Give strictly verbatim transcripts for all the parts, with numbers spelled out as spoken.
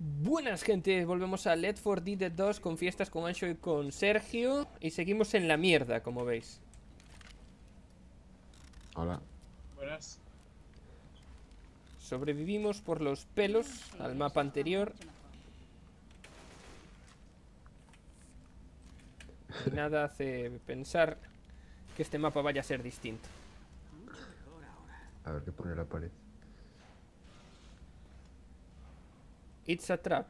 Buenas, gente, volvemos a Left four Dead dos con fiestas con Ancho y con Sergio. Y seguimos en la mierda, como veis. Hola. Buenas. Sobrevivimos por los pelos al mapa anterior. Y nada hace pensar que este mapa vaya a ser distinto. A ver qué pone la pared. It's a trap.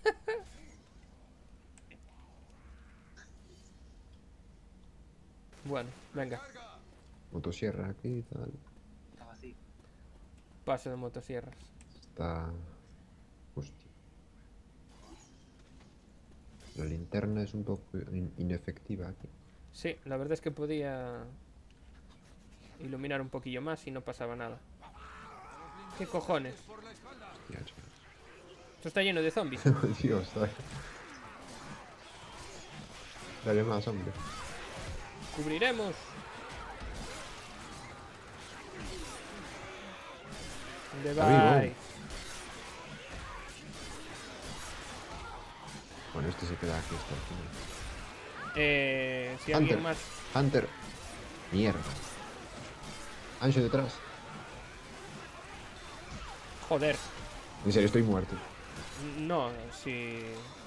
Bueno, venga. Motosierra aquí y tal. Paso de motosierras. Está... Hostia. La linterna es un poco in inefectiva aquí. Sí, la verdad es que podía iluminar un poquillo más y no pasaba nada. ¿Qué cojones? Ya, Esto está lleno de zombies. Dios, dale. Dale más, hombre. Cubriremos. ¿Dónde Está vivo. vais? Bueno, este se queda aquí hasta el final. Eh, si Hunter. alguien más... Hunter. Mierda. Ancho detrás. Joder. En serio, estoy muerto. No, si...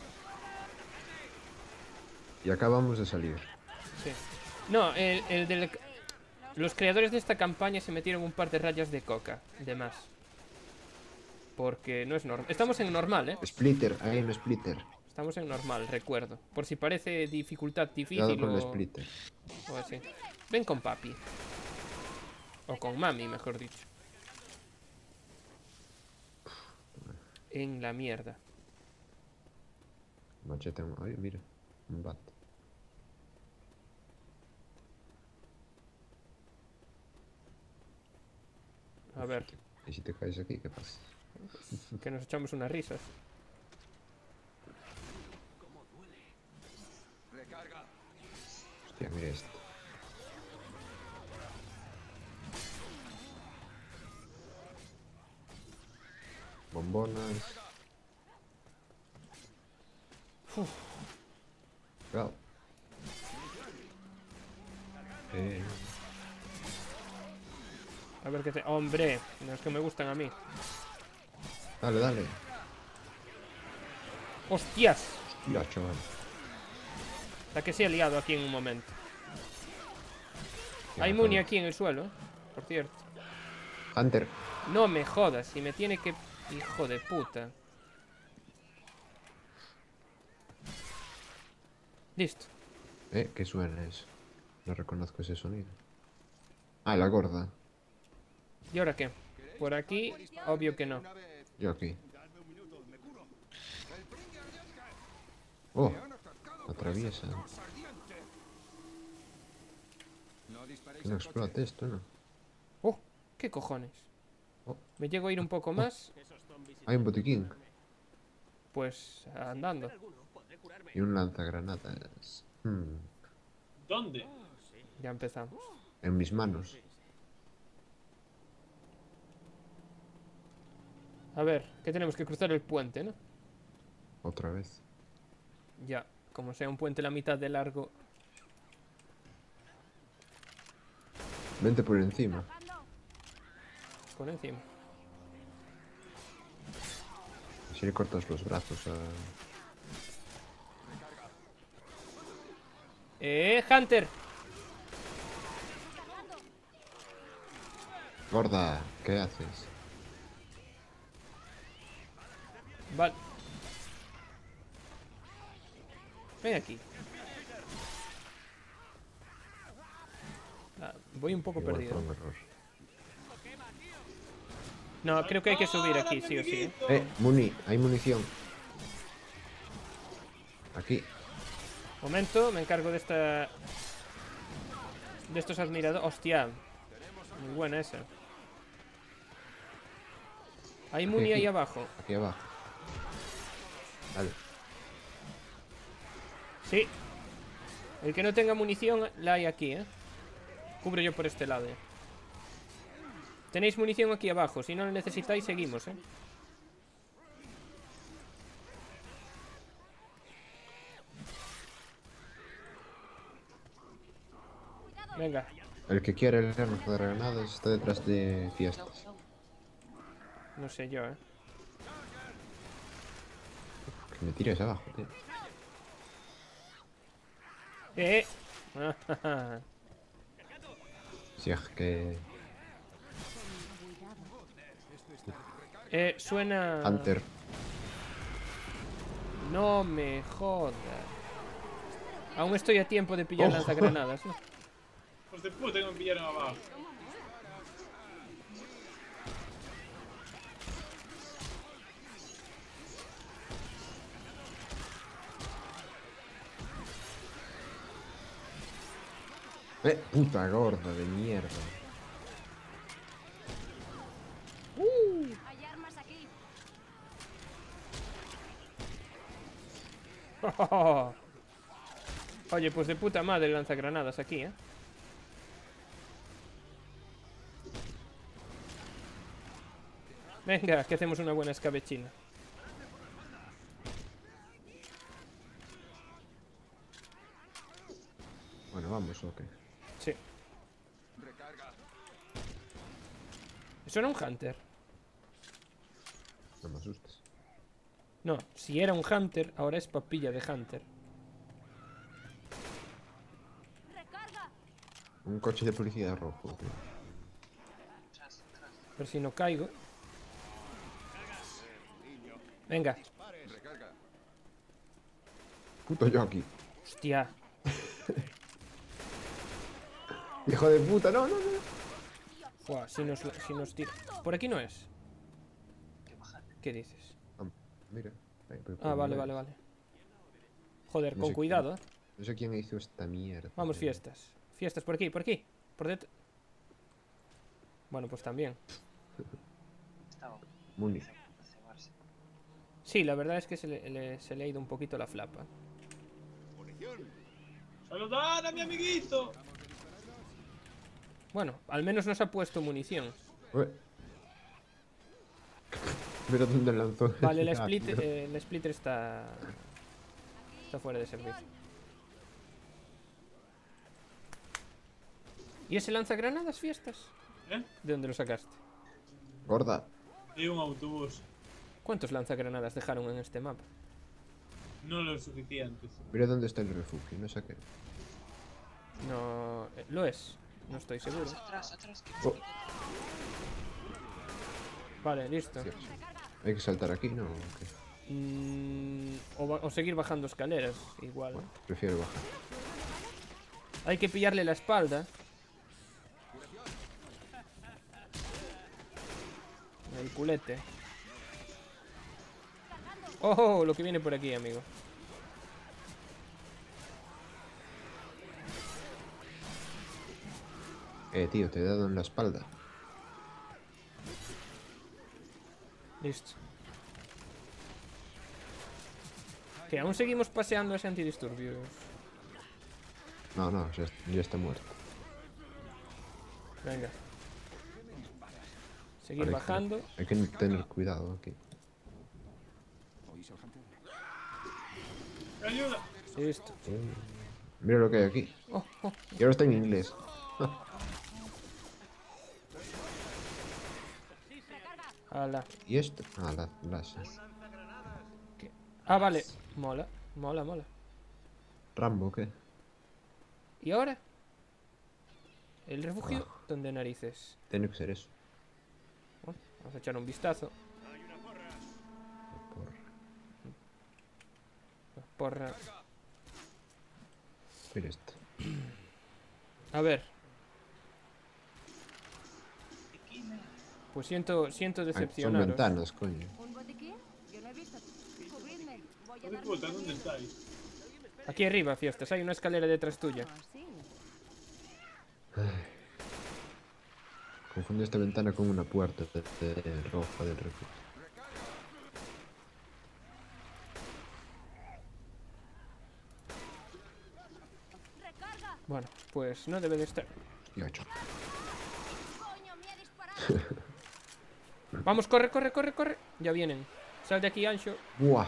Y acabamos de salir. Sí. No, el, el del... Los creadores de esta campaña se metieron un par de rayas de coca, de más. Porque no es normal. Estamos en normal, ¿eh? Splitter, hay un splitter. Estamos en normal, recuerdo. Por si parece dificultad Cuidado difícil con el o... splitter. o así. Ven con papi. O con mami, mejor dicho. En la mierda. Machete. Ay, mira. Un bat. A ver, ¿Y si te caes aquí, qué pasa? que nos echamos unas risas. Hostia, mira esto. Bombonas. Uf. Cuidado. Eh, A ver qué te... ¡Hombre! Los que me gustan a mí. dale, dale. ¡Hostias! Hostia, chaval. La que se ha liado aquí en un momento. Qué Hay matado. muni aquí en el suelo, ¿eh? Por cierto. Hunter. No me jodas, si me tiene que... Hijo de puta. Listo. Eh, ¿qué suena eso? No reconozco ese sonido. Ah, la gorda. ¿Y ahora qué? Por aquí, obvio que no. Yo aquí. Oh, atraviesa. Que no explote esto, ¿no? ¡Oh! ¿Qué cojones? Oh. Me llego a ir un poco más, Hay un botiquín. pues andando. Y un lanzagranadas. Hmm, ¿Dónde? Ya empezamos. En mis manos. A ver, que tenemos que cruzar el puente, ¿no? Otra vez. Ya, como sea un puente la mitad de largo. Vente por encima. Por encima. Así le cortas los brazos a... ¡Eh, Hunter! Gorda, ¿qué haces? Vale. Ven aquí. Ah, voy un poco Igual perdido. fue un error. No, creo que hay que subir aquí, sí o sí. ¿eh? Eh, muni, hay munición. Aquí. Momento, me encargo de esta... De estos admiradores. Hostia. Muy buena esa. Hay Aquí, muni aquí. ahí abajo. Aquí abajo. Dale. Sí. El que no tenga munición la hay aquí, ¿eh? Cubro yo por este lado. ¿eh? Tenéis munición aquí abajo. Si no la necesitáis, seguimos, ¿eh? Venga. El que quiere el lanza de granadas está detrás de fiestas. No sé yo, eh. Que me tires abajo, tío. Eh. Si es que... eh, suena... Hunter. No me jodas. Aún estoy a tiempo de pillar Oh. lanzagranadas, ¿no? Pues de puta que me pillaron abajo. Eh, puta gorda de mierda. Hay armas aquí. Oye, pues de puta madre lanzagranadas aquí, ¿eh? Venga, que hacemos una buena escabechina. Bueno, vamos, ok. Sí. ¿Eso era un Hunter? No me asustes. No, si era un Hunter, ahora es papilla de Hunter. Recarga. Un coche de policía rojo, tío. A ver si no caigo. Venga. Puto yo aquí. Hostia. Hijo de puta, no, no, no. Buah, si nos, si nos tira. Por aquí no es. ¿Qué dices? Ah, mira. Ahí, pero Ah, por vale, no vale, es. vale. Joder, No con sé cuidado, eh. No sé quién hizo esta mierda. Vamos, tío. fiestas. Fiestas por aquí, por aquí. Por detrás. Bueno, pues también. Muni. Sí, la verdad es que se le, le- se le ha ido un poquito la flapa. ¡Saludad a mi amiguito! Bueno, al menos nos ha puesto munición. Ué. Mira dónde lanzó. Vale, el, Ah, split, tío. eh, el splitter está... Está fuera de servicio. ¿Y ese lanzagranadas, fiestas? ¿Eh? ¿De dónde lo sacaste? Gorda. Y un autobús. ¿Cuántos lanzagranadas dejaron en este mapa? No lo suficientes. Mira dónde está el refugio, no sé qué. No... eh, lo es. No estoy seguro. Oh, Vale, listo. Dios. Hay que saltar aquí, ¿no? ¿O qué? Mm, o, ba- o seguir bajando escaleras, igual. Bueno, prefiero bajar. Hay que pillarle la espalda. El culete. ¡Oh! Lo que viene por aquí, amigo. Eh, tío, te he dado en la espalda. Listo. Que aún seguimos paseando ese antidisturbios. No, no, ya, ya está muerto. Venga. Seguir Vale, hay que- bajando. Hay que tener cuidado aquí. ¡Ayuda! Listo. Eh, mira lo que hay aquí. Oh, oh. Y ahora está en inglés. Ala. ¿Y esto? Ah, la láser. Ah, vale. Mola. Mola, mola. ¿Rambo qué? ¿Y ahora? ¿El refugio? ¿Dónde narices? Tiene que ser eso. Bueno, vamos a echar un vistazo. Porra. Porra. Mira esto. A ver. Pues siento, siento Ay, son decepcionaros. ventanas, coño. ¿Un botiquín? Yo no he visto. Cubridme. Voy a ¡Hijo de dar puta! mi ¿Dónde camino. estáis? Aquí arriba, fiestas. Hay una escalera detrás tuya. Ah, sí. Confunde esta ventana con una puerta de, de roja del refugio. Recarga. Bueno, pues no debe de estar. Hostia, ocho. Coño, me ha disparado. Vamos, corre, corre, corre, corre. Ya vienen. Sal de aquí, Ancho. ¡Buah!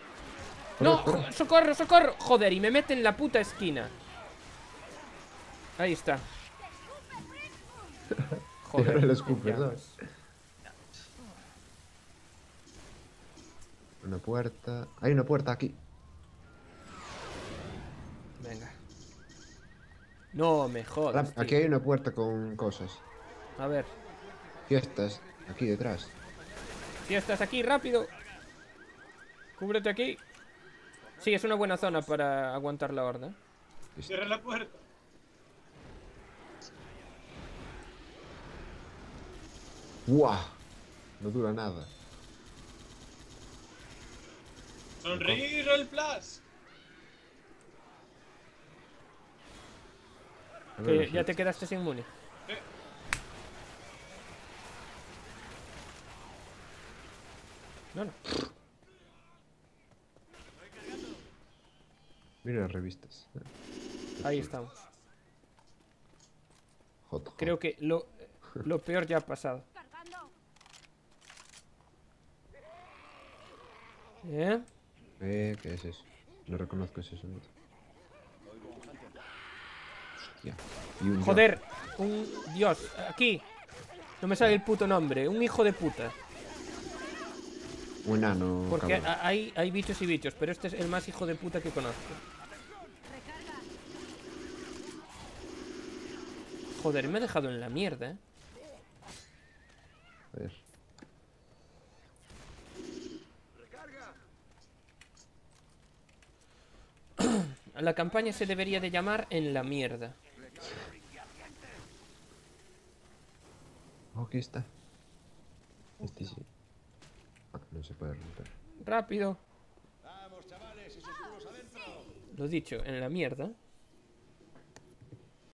¡No! jo- ¡Socorro, socorro! Joder, y me mete en la puta esquina. Ahí está. Tira el en escupe, llamas. Una puerta. Hay una puerta aquí. Venga. No me jodas, Ahora, aquí tío. hay una puerta con cosas. A ver. Fiestas. Aquí detrás. Si estás aquí, rápido. Cúbrete aquí. Sí, es una buena zona para aguantar la horda. Cierra la puerta. ¡Guau! No dura nada. Sonreír el plus. A ver, Que los ya te otros. quedaste sin muni. Eh, No, no. Mira las revistas. Ahí estamos. Hot, hot. Creo que lo, lo peor ya ha pasado. Cargando. ¿Eh? Eh, ¿qué es eso? No reconozco ese sonido. Hostia. Y un Joder, un dios, aquí. No me sale el puto nombre, un hijo de puta. Un enano. Porque cabrón. a- hay, hay bichos y bichos, pero este es el más hijo de puta que conozco. Recarga. Joder, me ha dejado en la mierda, ¿eh? A ver. La campaña se debería de llamar En la mierda. Oh, aquí está. Este sí. Ah, no se puede romper. Rápido. Lo dicho, en la mierda.